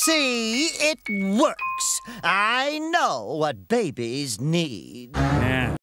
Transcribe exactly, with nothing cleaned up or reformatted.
See, it works. I know what babies need. Yeah.